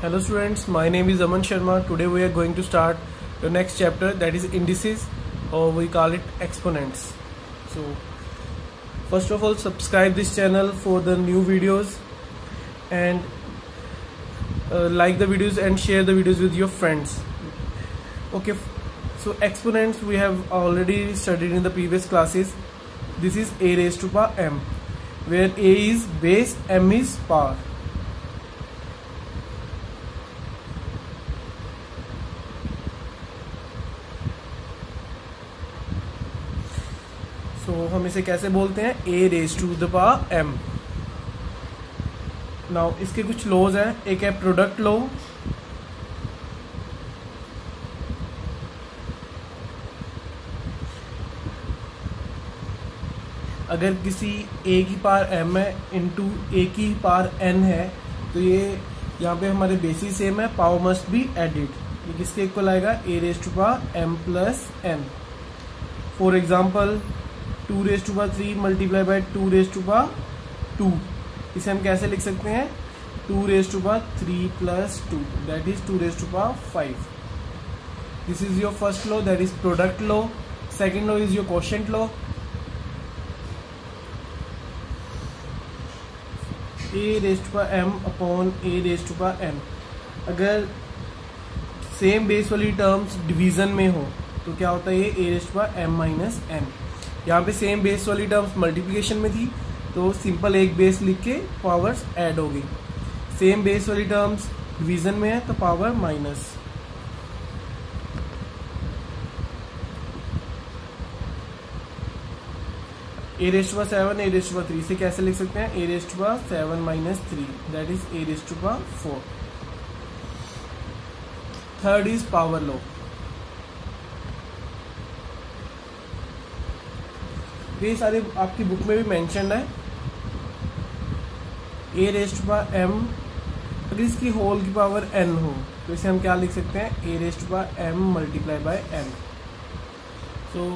Hello students, my name is Aman Sharma. Today we are going to start the next chapter, that is indices, or we call it exponents. So first of all, subscribe this channel for the new videos and like the videos and share the videos with your friends. Okay, so exponents we have already studied in the previous classes. This is a raised to power m, where a is base, m is power. तो हम इसे कैसे बोलते हैं, a raise to the power m. Now इसके कुछ laws हैं. एक है प्रोडक्ट लॉ, अगर किसी a की पावर m है इंटू a की पावर n है तो ये यहाँ पे हमारे बेसिस सेम है, पावर मस्ट बी एडिड. ये किसके इक्वल आएगा, a raise to power m plus n. For example 2 raise to power 3 multiply by 2 raise to power 2. इसे हम कैसे लिख सकते हैं, 2 raise to power 3 plus 2, that is 2 raise to power 5. This is your first law, that is product law. Second law is your quotient law. a raise to power m upon a raise to power n. अगर same base वाली terms division में हो तो क्या होता है, ये a raise to power m minus n. यहाँ पे सेम बेस वाली टर्म्स मल्टीप्लिकेशन में थी तो सिंपल एक बेस लिख के पावर्स ऐड हो गई. सेम बेस वाली टर्म्स डिवीजन में है तो power minus. a raise to power 7 a raise to power 3 से कैसे लिख सकते हैं, a raise to power 7 minus 3, that is a raise to power 4. Third is power law. ये सारे आपकी बुक में भी मेंशन है. a raise to power m, अगर इसकी होल की पावर n हो तो इसे हम क्या लिख सकते हैं, a raise to power m multiply by n. So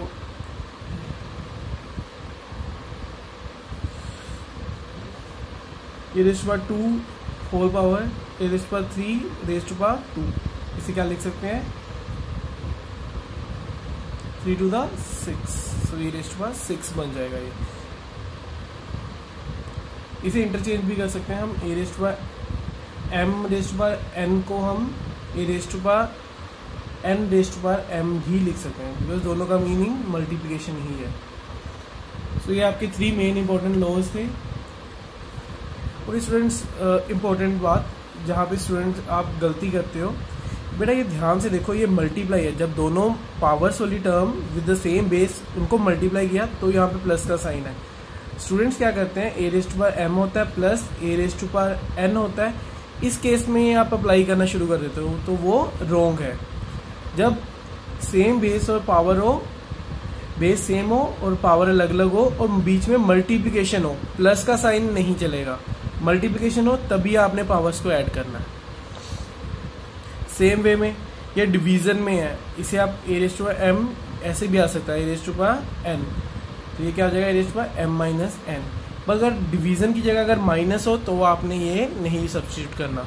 a raise to power 2 whole power a raise to power 3 raise to power 2, इसे क्या लिख सकते हैं, 3 टू द 6. सो ये रेज टू पावर 6 बन जाएगा. ये इसे इंटरचेंज भी कर सकते हैं हम. a raise to power m raise to power n को हम a raise to power n raise to power m भी लिख सकते हैं, बिकॉज दोनों का मीनिंग मल्टीप्लिकेशन ही है. सो ये आपके 3 मेन इंपॉर्टेंट लॉज थे. और स्टूडेंट्स इंपॉर्टेंट बात जहाँ पे स्टूडेंट्स आप गलती करते हो, बेटा ये ध्यान से देखो, ये मल्टीप्लाई है. जब दोनों पावर्स वाली term with the same base उनको मल्टीप्लाई किया तो यहाँ पे प्लस का साइन है. स्टूडेंट्स क्या करते हैं, a raise to power m होता है plus a raise to power n होता है. इस केस में आप अप्लाई करना शुरू कर देते हो तो वो रॉन्ग है. जब सेम बेस और पावर हो, बेस सेम हो और पावर अलग अलग हो और बीच में मल्टीप्लिकेशन हो, प्लस का साइन नहीं चलेगा. मल्टीप्लिकेशन हो तभी आपने पावर्स को ऐड करना है. सेम वे में ये डिवीजन में है, इसे आप a raise to power m ऐसे भी आ सकता है, a raise to power n. तो ये क्या हो जाएगा, a raise to power m minus n. पर अगर डिवीजन की जगह अगर माइनस हो तो आपने ये नहीं सब्स्टिट्यूट करना.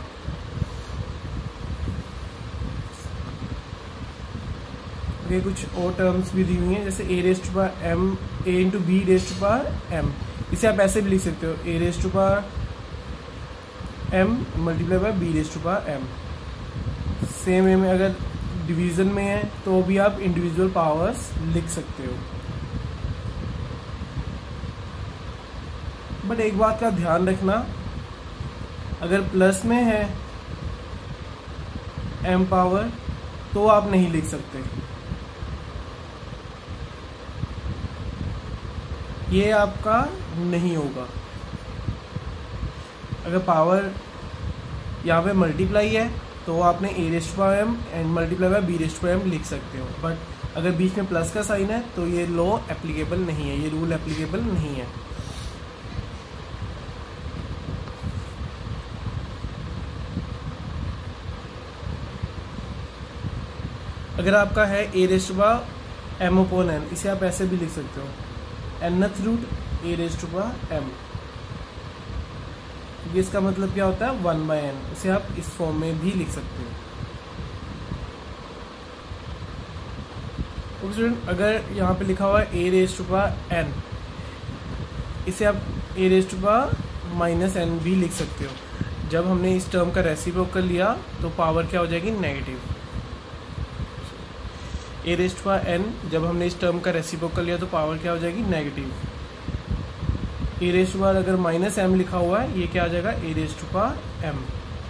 ये कुछ और टर्म्स भी दी हुई हैं, जैसे a raise to power m a into b raise to power m. इसे आप ऐसे भी लिख सकते हो, a raise to power m multiply by b raise to power m. Same way में अगर डिवीजन में है तो भी आप इंडिविजुअल पावर्स लिख सकते हो. बट एक बात का ध्यान रखना, अगर प्लस में है m पावर तो आप नहीं लिख सकते. ये आपका नहीं होगा. अगर पावर यहाँ पे मल्टीप्लाई है तो आपने a raise to power m and multiply by b raise to power m लिख सकते हो. बट अगर बीच में प्लस का साइन है तो ये लॉ एप्लीकेबल नहीं है, ये रूल एप्लीकेबल नहीं है. अगर आपका है a raise to power m upon n, इसे आप ऐसे भी लिख सकते हो, nth root a raise to power m. ये इसका मतलब क्या होता है 1/n, इसे आप इस फॉर्म में भी लिख सकते हैं। स्टूडेंट अगर यहाँ पे लिखा हुआ है a raise to power n, इसे आप a raise to power -n भी लिख सकते हो। जब हमने इस टर्म का रेसिप्रोकल लिया तो पावर क्या हो जाएगी negative. a raise to power n, जब हमने इस टर्म का रेसिप्रोकल लिया तो पावर क्या हो जाएगी negative. a raise to power अगर -m लिखा हुआ है, ये क्या आ जाएगा a raise to power m।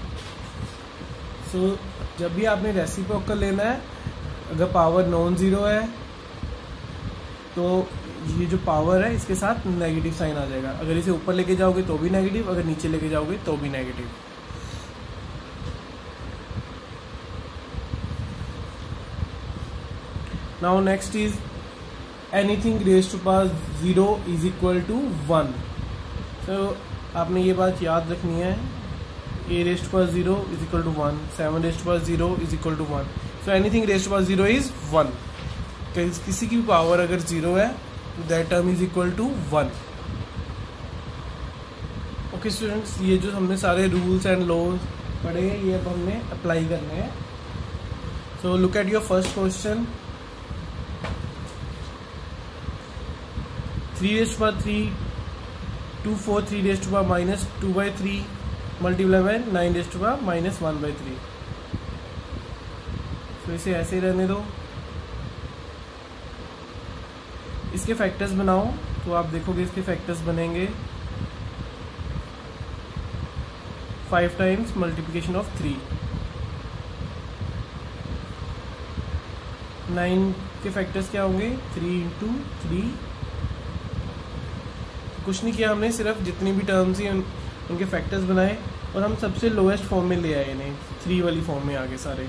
So जब भी आपने रेसिप्रोकल लेना है, अगर पावर नॉन ज़ीरो है तो ये जो पावर है इसके साथ नेगेटिव साइन आ जाएगा। अगर इसे ऊपर लेके जाओगे तो भी नेगेटिव, अगर नीचे लेके जाओगे तो भी negative. Now next is anything raise to power 0 is equal to 1। तो आपने ये बात याद रखनी है, a raise to power 0 is equal to 1, 7 raise to power 0 is equal to 1। So anything raise to power 0 is 1। किसी की भी पावर अगर 0 है तो that term is equal to 1। Okay students, ये जो हमने सारे रूल्स एंड लॉज पढ़े हैं ये अब हमने अप्लाई करने हैं। So look at your first question. 3 raise to power 3 2 4 3 raise to power -2/3 multiply by 9 raise to power -1/3। तो इसे ऐसे ही रहने दो। इसके फैक्टर्स बनाओ तो आप देखोगे इसके फैक्टर्स बनेंगे 5 टाइम्स मल्टीप्लिकेशन ऑफ 3। 9 के फैक्टर्स क्या होंगे 3 इंटू 3। कुछ नहीं किया हमने, सिर्फ जितनी भी टर्म्स ही उनके फैक्टर्स बनाए और हम सबसे लोएस्ट फॉर्म में ले आए इन्हें, 3 वाली फॉर्म में आगे सारे।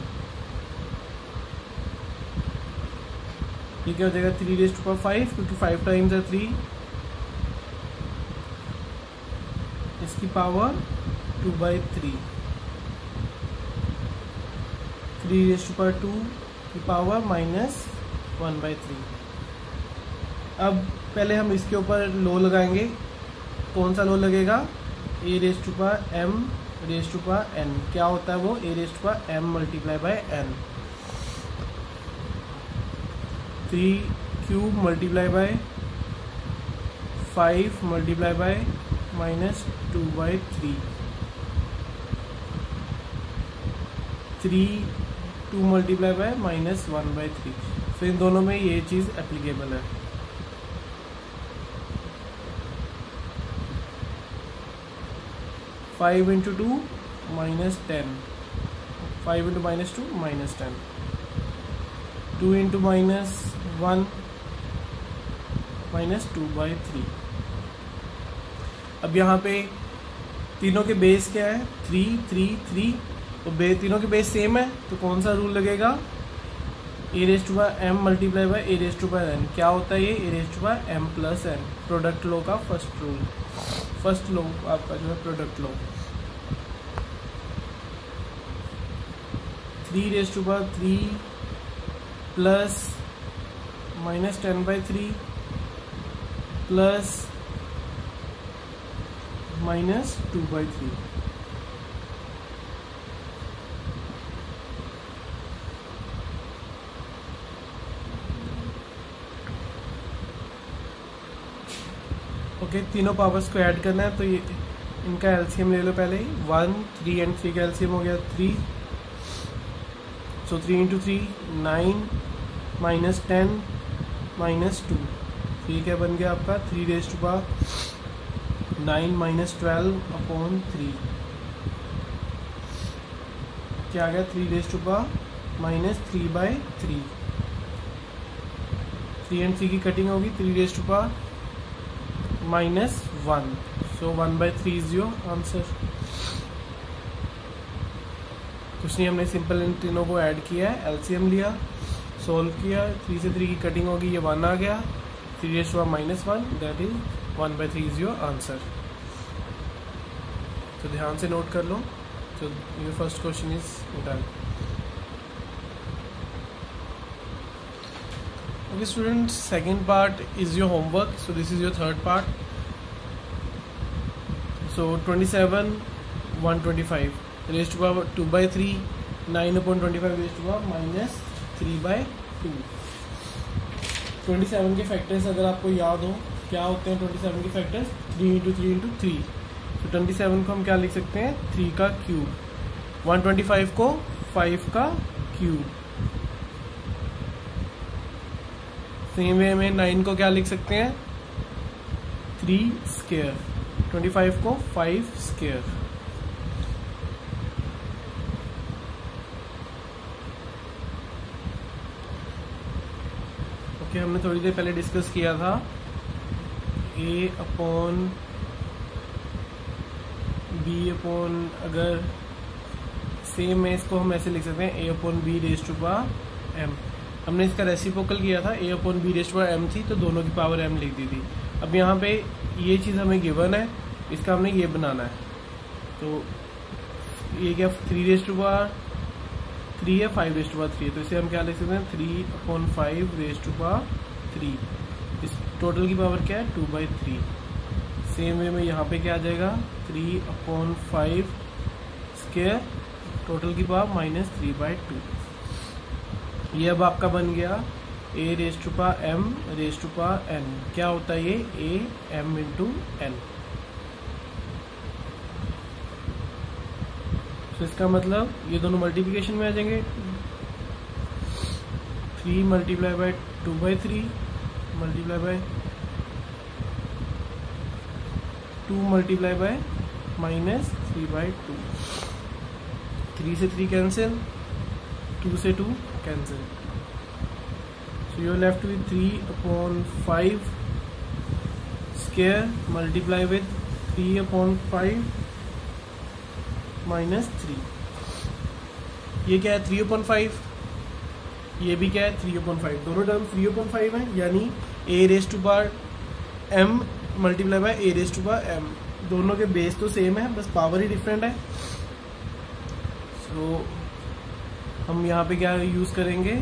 ये क्या हो जाएगा 3 रेज़ टू पावर 5, क्योंकि 5 टाइम्स है 3, इसकी पावर 2/3। 3 रेज़ टू पावर 2 की पावर -1/3। अब पहले हम इसके ऊपर लो लगाएंगे। कौन सा लो लगेगा a raise to power m raise to power n। क्या होता है वो a raise to power m multiply by n। 3 cube multiply by 5 multiply by -2/3। 3 2 multiply by -1/3। तो इन दोनों में ये चीज़ एप्लीकेबल है। Five into two -10, 5 into -2 -10, 2 into -1 -2/3। अब यहाँ पे तीनों के बेस क्या है 3 3 3, तो तीनों के बेस सेम है तो कौन सा रूल लगेगा a raise to power m multiply by a raise to power n। क्या होता है ये a raise to power m plus n, product law का फर्स्ट रूल, फर्स्ट लॉ आपका जो है product law. 3 raise to power 3 plus -10/3 plus -2/3। Okay, तीनों powers को ऐड करना है तो ये इनका एलसीएम ले लो पहले ही। 1 3 एंड 3 का एलसीएम हो गया 3। So 3 into 3 9 -10 -2। तो ये क्या बन गया आपका 3 रेज़ टू पावर 9 -12/3। क्या आ गया 3 रेज़ टू पावर -3/3। 3 एंड 3 की कटिंग होगी 3 raise to power -1। So 1/3 is your answer. कुछ नहीं, हमने सिंपल इन तीनों को ऐड किया है, एलसीएम लिया, सोल्व किया, 3 से 3 की कटिंग होगी, ये 1 आ गया, 3 raise to power -1, that is 1/3 is your answer. तो ध्यान से नोट कर लो। तो your first question is done. Okay students, second part is your homework. So this is your third part. So 27 125 raise to power 2/3 9/25 raise to power -3/2। 27 के factors अगर आपको याद हो क्या होते हैं 27 के फैक्टर्स 3 × 3 × 3। तो 27 को हम क्या लिख सकते हैं 3 का क्यूब, 125 को 5 का क्यूब। सेम वे में 9 को क्या लिख सकते हैं 3 स्क्वायर, 25 को 5 स्क्वायर। ओके, हमने थोड़ी देर पहले डिस्कस किया था A/B, अगर सेम है इसको हम ऐसे लिख सकते हैं A/B raise to power m। हमने इसका रेसिप्रोकल किया था A/B raise to power m थी तो दोनों की पावर m लिख दी थी। अब यहाँ पे ये चीज़ हमें गिवन है, इसका हमने ये बनाना है। तो ये क्या 3 रेज टू पावर 3 है, 5 रेज टू पावर 3 है, तो इसे हम क्या लिख सकते हैं 3/5 रेज टू पावर 3। इस टोटल की पावर क्या है 2/3। सेम वे में यहाँ पे क्या आ जाएगा 3/5 स्क्वायर, टोटल की पावर -3/2। ये अब आपका बन गया A raise to power m raise to power n। क्या होता है ये AM × n। तो इसका मतलब ये दोनों मल्टीप्लिकेशन में आ जाएंगे। 3 × 2/3 मल्टीप्लाई बाय 2 मल्टीप्लाई बाय -3/2। 3 से 3 कैंसिल, 2 से 2 cancel. So you are left with 3/5 square multiply with 3/5 -3। ये क्या है 3/5, ये भी क्या है 3/5, दोनों टर्म 3/5 है, यानी A raise to power m multiply by A raise to power m। दोनों के बेस तो सेम है, बस पावर ही डिफरेंट है। सो हम यहाँ पे क्या यूज करेंगे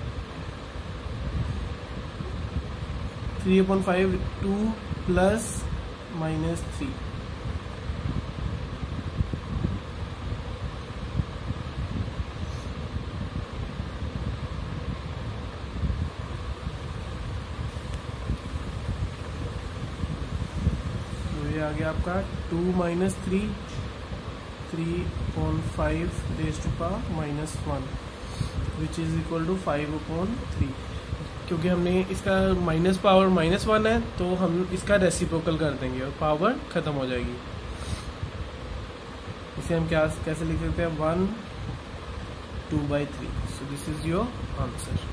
3/5 2 प्लस -3। आ गया आपका 2 - 3 3/5 raise to power -1 which is equal to 5/3। क्योंकि हमने इसका माइनस पावर -1 है तो हम इसका रेसिप्रोकल कर देंगे और पावर खत्म हो जाएगी। इसे हम क्या कैसे लिख सकते हैं 1 2/3। So this is your answer.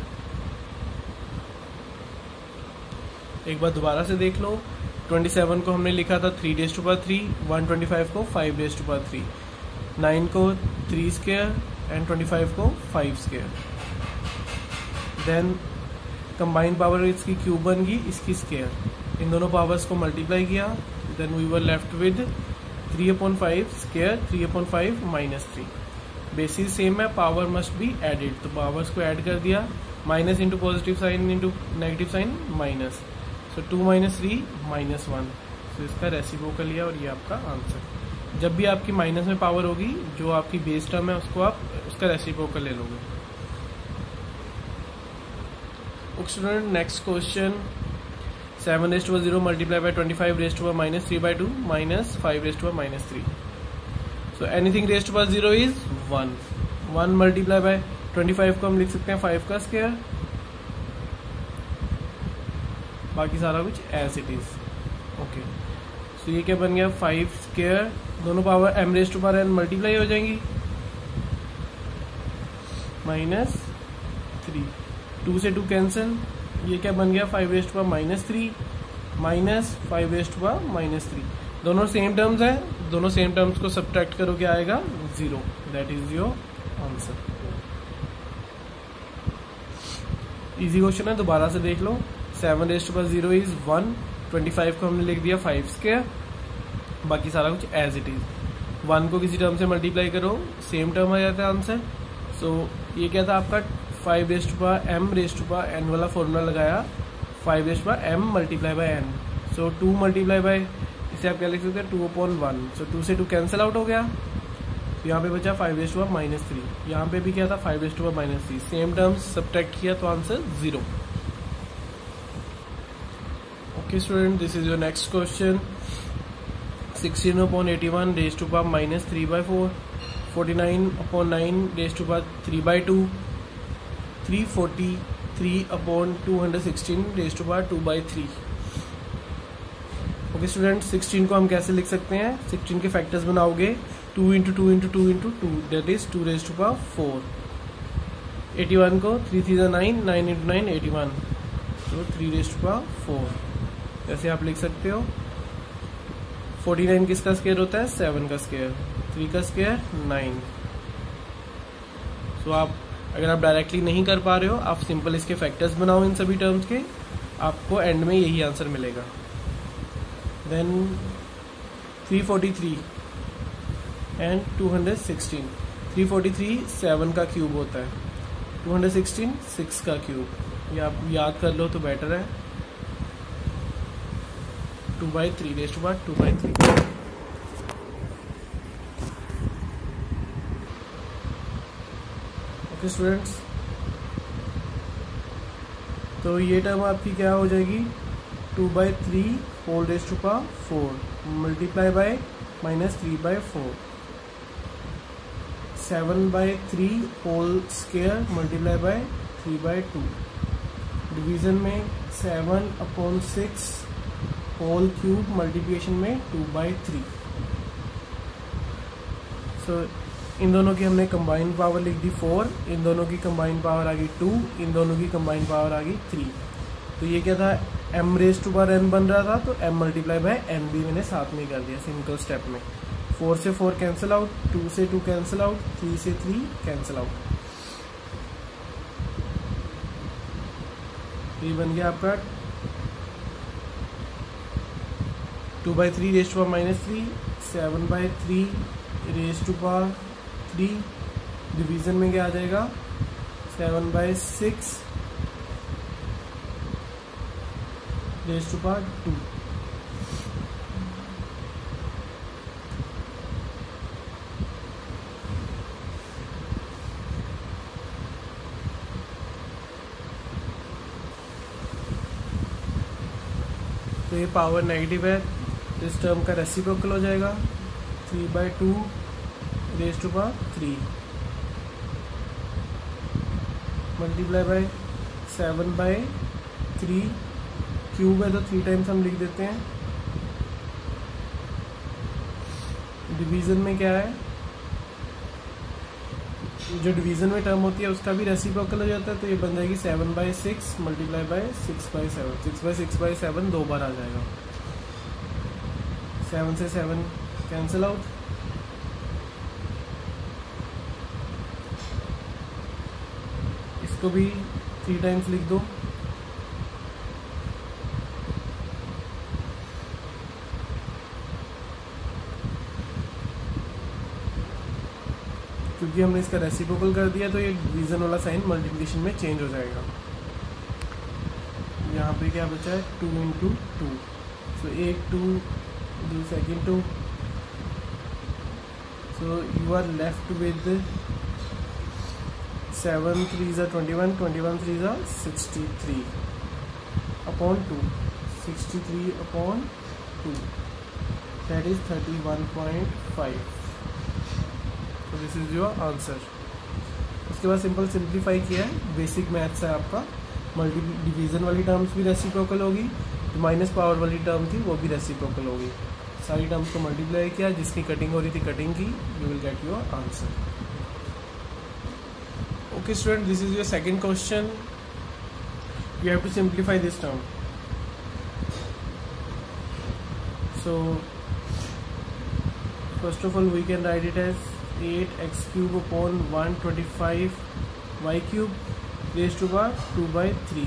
एक बार दोबारा से देख लो, 27 को हमने लिखा था 3 रेज टू पावर 3, 125 को 5 रेज टू पावर 3, 9 को 3 स्क्वायर एंड 25 को 5 स्क्वायर। देन कंबाइंड पावर इसकी क्यूब बन गई, इसकी स्क्वायर। इन दोनों पावर्स को मल्टीप्लाई किया, then we were left with 3/5 square 3/5 -3। Basis same है, पावर मस्ट बी एडेड, तो पावर्स को ऐड कर दिया, minus into positive sign into negative sign minus. So 2 - 3 -1। तो इसका रेसिप्रोकल लिया और ये आपका आंसर। जब भी आपकी माइनस में पावर होगी, जो आपकी बेस टर्म है उसको आप उसका रेसिप्रोकल ले लोगे। Student next question 7 raise to power 0 multiply by 25 raise to power -3/2 -5 raise to power -3। So anything raise to power 0 is 1। 1 multiply by 25 को हम लिख सकते हैं 5 का स्क्वायर, बाकी सारा कुछ as it is. Okay, so ये क्या बन गया 5 स्क्वायर, दोनों power m raise to power n multiply हो जाएंगी, -3, 2 से 2 कैंसिल। ये क्या बन गया 5 raise to power -3 -5 raise to power -3। दोनों सेम टर्म्स हैं, दोनों सेम टर्म्स को सब्ट्रैक्ट करो, क्या आएगा 0। That is your answer. Easy question है, दोबारा से देख लो। 7 रेज टू पावर 0 इज 1, 25 को हमने लिख दिया 5 स्क्वायर, बाकी सारा कुछ एज इट इज। 1 को किसी टर्म से मल्टीप्लाई करो, सेम टर्म आ जाता है आंसर। सो ये क्या था आपका 5 raise to power m raise to power n वाला फॉर्मूला लगाया, 5 raise to power m multiply by n। So 2 multiply by इसे आप क्या लिख सकते हैं 2/1। सो 2 से 2 कैंसिल आउट हो गया, तो यहाँ पे बचा 5⁻³ यहाँ पे भी क्या था 5⁻³ सेम टर्म्स सब्ट्रैक्ट किया तो answer 0। Okay student, this is your next question. 16/81 raised to power -3/4, 49/9 raised to power 3/2, 343/216 raised to power 2/3। Okay student, 16 को हम कैसे लिख सकते हैं? 16 के फैक्टर्स बनाओगे 2 × 2 × 2 × 2 that is 2 raised to power 4। 81 को 3 3 9, 9 × 9 81, तो 3 raised to power 4 ऐसे आप लिख सकते हो। 49 किसका स्क्वायर होता है? 7 का स्क्वायर, 3 का स्क्वायर 9। सो आप अगर आप डायरेक्टली नहीं कर पा रहे हो, आप सिंपल इसके फैक्टर्स बनाओ इन सभी टर्म्स के, आपको एंड में यही आंसर मिलेगा। Then 343 and 216। 343 7 का क्यूब होता है, 216 6 का क्यूब, ये आप याद कर लो तो बेटर है। 2/3 raised to power 2/3। Okay students, तो ये टर्म आपकी क्या हो जाएगी 2/3 whole raised to power 4 multiply by -3/4, 7/3 whole square multiply by 3/2, division में 7/6 होल क्यूब मल्टीप्लिकेशन में 2/3। सो इन दोनों की हमने कंबाइंड पावर लिख दी 4, इन दोनों की कंबाइंड पावर आ गई 2, इन दोनों की कंबाइंड पावर आ गई 3। तो ये क्या था m raised to power n बन रहा था, तो m मल्टीप्लाई बाय n भी मैंने साथ में कर दिया सिंगल स्टेप में। 4 से 4 कैंसिल आउट, 2 से 2 कैंसिल आउट, 3 से 3 कैंसिल आउट। ये बन गया आपका 2/3 raised to power -3, 7/3 raised to power 3, division में क्या आ जाएगा 7/6 raised to power 2। तो ये पावर नेगेटिव है, इस टर्म का रेसिप्रोकल हो जाएगा 3/2 raised to power 3 multiply by 7/3 cube है तो 3 टाइम्स हम लिख देते हैं। डिवीजन में क्या है, जो डिवीजन में टर्म होती है उसका भी रेसिप्रोकल हो जाता है, तो ये बन जाएगी 7/6 मल्टीप्लाई बाय 6/7, 6/6/7 दो बार आ जाएगा। 7 से 7 कैंसिल आउट, इसको भी 3 टाइम्स लिख दो। क्योंकि हमने इसका रेसिप्रोकल कर दिया तो ये डिवीजन वाला साइन मल्टीप्लिकेशन में चेंज हो जाएगा। यहाँ पे क्या बचा है 2 × 2, सो एक 2 do second 2, so you are left with 7 3s are 21, 21 3s are 63 upon 2, 63 upon 2, that is 31.5। so this is your answer। उसके बाद सिंपल सिंप्लीफाई किया है, बेसिक मैथ्स है आपका। मल्टी डिवीजन वाली टर्म्स भी रेसिप्रोकल होगी, जो माइनस पावर वाली टर्म थी वो भी रेसिप्रोकल होगी। सारी टर्म्स को मल्टीप्लाई किया, जिसकी कटिंग हो रही थी कटिंग की, you will get your answer. Okay student, this is your second question. You have to simplify this term. So first of all we can write it as 8x³ upon 125y³ raised to power 2/3।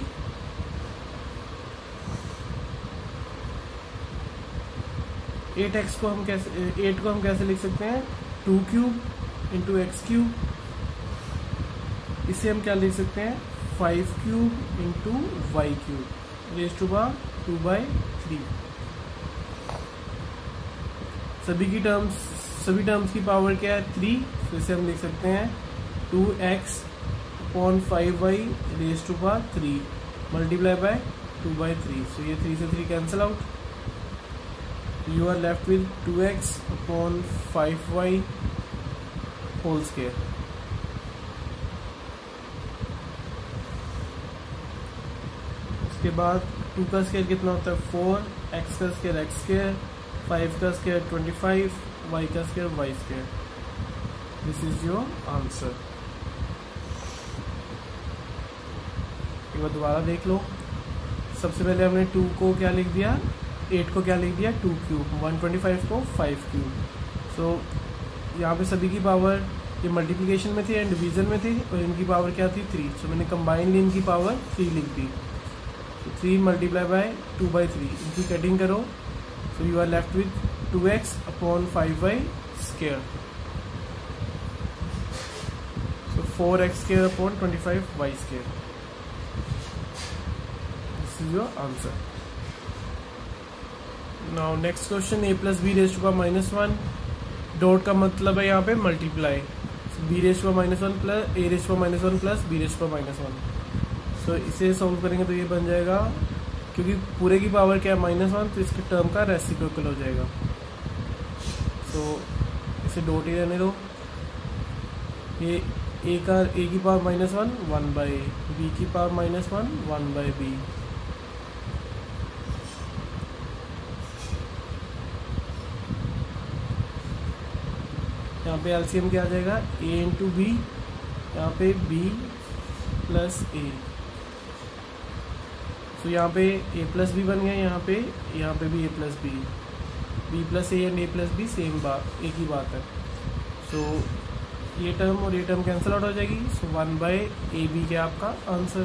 8 को हम कैसे लिख सकते हैं 2³ into x³। इसे हम क्या लिख सकते हैं 5³ into y³ raised to power 2/3। सभी टर्म्स की पावर क्या है 3, तो इसे हम लिख सकते हैं 2x/5y raise to power 3 multiply by 2/3। So ये 3 से 3 cancel out, you are left with 2x/5y whole square. उसके बाद 2 का स्क्वायर कितना होता है 4, x का स्क्वायर x स्क्वायर, 5 का स्क्वायर 25, y का square y square. This is your answer. एक बार दोबारा देख लो। सबसे पहले हमने 2 को क्या लिख दिया, 8 को क्या लिख दिया 2 क्यूब, 125 को 5 क्यूब। सो यहाँ पे सभी की पावर ये मल्टीप्लिकेशन में थी एंड डिवीजन में थी, और इनकी पावर क्या थी 3। सो मैंने कंबाइनली इनकी पावर 3 लिख दी। 3 मल्टीप्लाई बाय 2/3, इनकी कटिंग करो। So you are left with 2x/5y square. So 4x² 25y²। This is your answer. Now next question, a + b raise to power -1। Dot का मतलब है यहाँ पे multiply, b raise to power -1 plus a raise to power -1 plus b raise to power -1। So इसे solve करेंगे तो ये बन जाएगा, क्योंकि पूरे की पावर क्या है -1, तो इसके टर्म का रेसिप्रोकल हो जाएगा। सो इसे डॉट ही रहने दो। ये a की पावर -1 1/a, b की पावर -1 1/b। यहाँ पे एलसीएम क्या आ जाएगा a इंटू बी, यहाँ पे b प्लस a। तो यहाँ पे a प्लस बी बन गया, यहाँ पे भी a plus B, b plus a and a plus B same बात, एक ही बात है। सो ये टर्म और ये टर्म कैंसिल आउट हो जाएगी। सो 1/ab क्या आपका आंसर।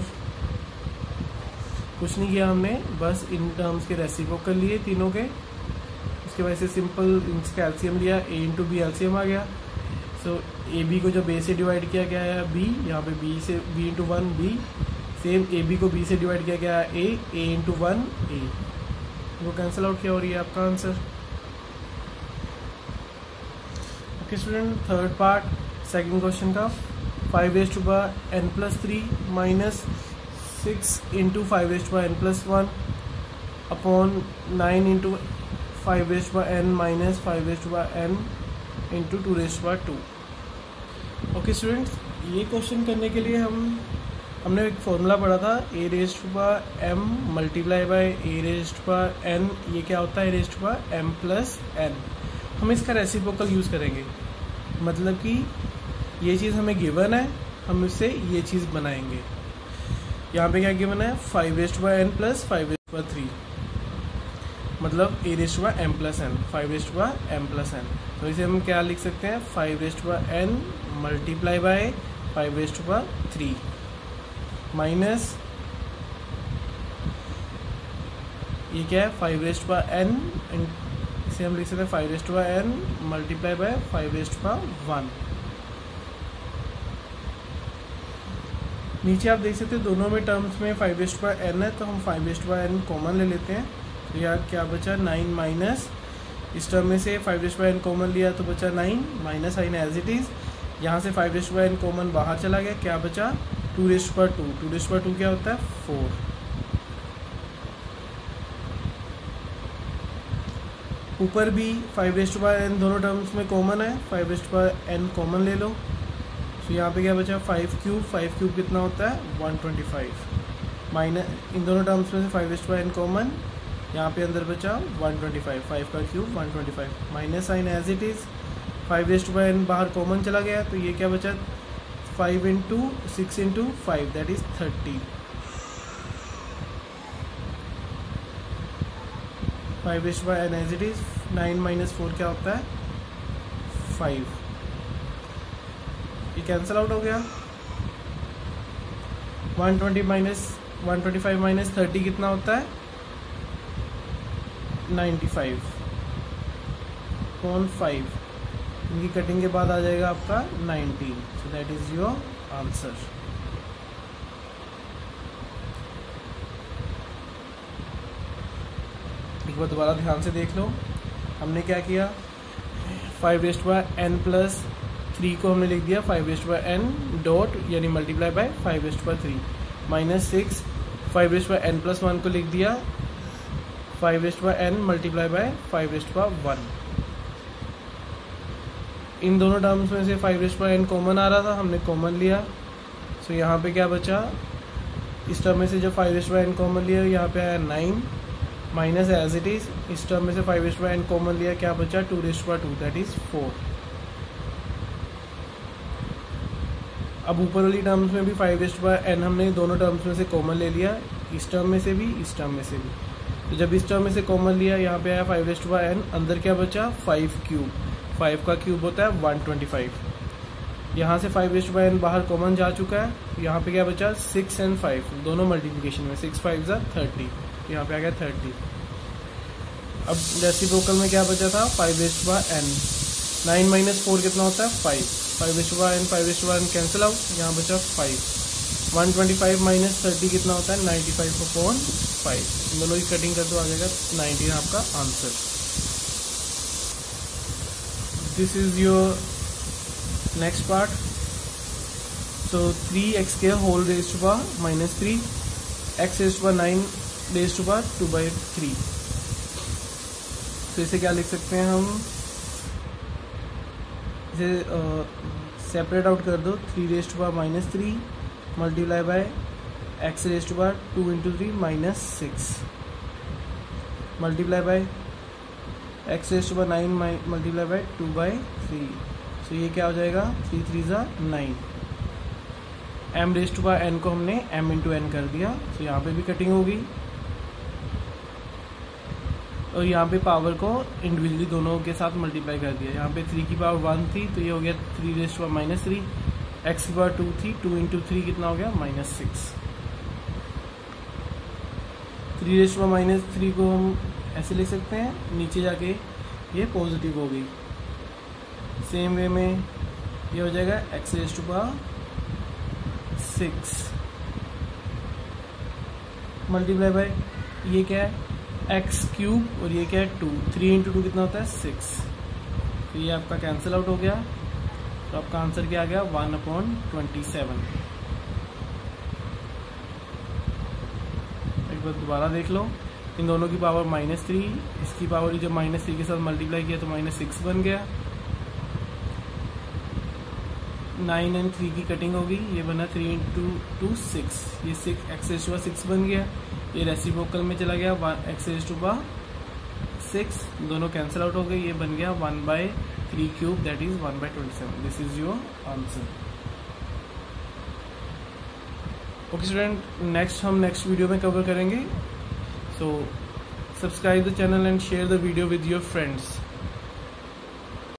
कुछ नहीं किया हमने, बस इन टर्म्स के रेसिप्रोकल लिए तीनों के। उसके वजह से सिंपल इनका एलसीएम लिया, a इंटू बी एलसीएम आ गया। सो ए बी को जब a से डिवाइड किया गया है b, यहाँ पे b into 1 b, same A B को b से डिवाइड किया गया है a इंटू 1 a, वो कैंसिल आउट किया और ये आपका answer. Okay student, third part second question का, 5n+3 -6 into 5n+1 upon 9 into 5n minus 5n into 2/2। Okay students, ये क्वेश्चन करने के लिए हमने एक फॉर्मूला पढ़ा था a⁻m मल्टीप्लाई बाय a⁻n। ये क्या होता है a⁻m+n। हम इसका रेसिप्रोकल यूज़ करेंगे, मतलब कि ये चीज़ हमें गिवन है, हम इससे ये चीज़ बनाएंगे। यहाँ पे क्या गिवन है 5n + 5/3, मतलब a⁻m+n 5m+n। तो इसे हम क्या लिख सकते हैं 5n मल्टीप्लाई बाय 5/3 माइनस ये क्या है 5n, इसे हम लिख सकते हैं 5n मल्टीप्लाई बाय 5/1। नीचे आप देख सकते हैं दोनों में टर्म्स में 5n है, तो हम 5n कॉमन ले लेते हैं। तो यार क्या बचा 9 माइनस, इस टर्म में से 5n कॉमन लिया तो बचा 9, minus sign as it is. यहाँ से 5n कॉमन बाहर चला गया, क्या बचा 2/2। 2/2 क्या होता है 4। ऊपर भी 5n दोनों टर्म्स में कॉमन है, 5n कॉमन ले लो। तो यहाँ पे क्या बचा 5 क्यूब कितना होता है 125, माइनस इन दोनों टर्म्स में से 5n कॉमन, यहाँ पे अंदर बचा 125, 5 का cube 125, minus sign as it is. 5n बाहर कॉमन चला गया, तो ये क्या बचा 5 into 6 into 5 that is 30। 5n as it is. 9 minus 4 क्या होता है 5, ये कैंसिल आउट हो गया। 125 माइनस 30 कितना होता है 95/5। इनकी कटिंग के बाद आ जाएगा आपका 19। So that is your answer. एक बार दोबारा ध्यान से देख लो, हमने क्या किया 5n+3 को हमने लिख दिया 5n डॉट यानी मल्टीप्लाई बाय 5/3 माइनस 6 5n+1 को लिख दिया 5n मल्टीप्लाई बाय 5/1। इन दोनों टर्म्स में से 5n कॉमन आ रहा था, हमने कॉमन लिया। सो यहाँ पे क्या बचा, इस टर्म में से जब 5n कॉमन लिया यहाँ पे आया 9 माइनस एज इट इज, इस टर्म में से 5n कॉमन लिया, क्या बचा 2/2 दैट इज 4। अब ऊपर वाली टर्म्स में भी 5n हमने दोनों टर्म्स में से कॉमन ले लिया, इस टर्म में से भी इस टर्म में से भी। तो जब इस टर्म में से कॉमन लिया यहाँ पे आया 5n, अंदर क्या बचा 5 क्यूब, 5 का क्यूब होता है 125। यहाँ से 5n बाहर कॉमन जा चुका है, यहाँ पे क्या बचा 6 और 5 दोनों मल्टीप्लिकेशन में, 6 5 30, यहाँ पे आ गया 30। अब रेसिप्रोकल में क्या बचा था 5n, 9 माइनस 4 कितना होता है 5, 5n कैंसिल आउट, यहाँ बचा 5, 125 माइनस 30 कितना होता है 95/5, इन दोनों की कटिंग कर दो आ जाएगा 19 आपका answer. This is your next part. So 3x² whole raised to power -3, x raised to power 9 raised to power 2/3। तो इसे क्या लिख सकते हैं हम, इसे सेपरेट आउट कर दो, 3 raised to power -3 multiply by x raised to power 2 × 3 -6 multiply by x raised to power 9 multiply by 2/3। तो ये क्या हो जाएगा 3 3 9। m raised to power n को हमने m × n कर दिया, तो यहाँ पे भी कटिंग होगी और यहाँ पे पावर को इंडिविजुअली दोनों के साथ मल्टीप्लाई कर दिया। यहाँ पे 3 की पावर 1 थी तो ये हो गया 3 रेज़्ड टू पावर -3, x की पावर 2 थी, 2 × 3 कितना हो गया -6। 3 रेज़्ड टू पावर -3 को हम ऐसे लिख सकते हैं, नीचे जाके ये पॉजिटिव हो गई। सेम वे में ये हो जाएगा x raised to power 6 multiply by ये क्या है x³ और ये क्या है 2, 3 × 2 कितना होता है 6। तो ये आपका कैंसिल आउट हो गया, तो आपका आंसर क्या आ गया 1/27। एक बार दोबारा देख लो, इन दोनों की पावर -3, इसकी पावर जब -3 के साथ मल्टीप्लाई किया तो -6 बन गया। 9 और 3 की कटिंग होगी, ये बना 3 × 2 6, ये 6 x रेज़्ड टू पावर 6 बन गया। ये रेसिप्रोकल में चला गया, x रेज़्ड टू पावर 6 दोनों कैंसिल आउट हो गए, ये बन गया 1/3³ that is 1/27। This is your answer. Okay student, हम नेक्स्ट वीडियो में कवर करेंगे। So subscribe the channel and share the video with your friends.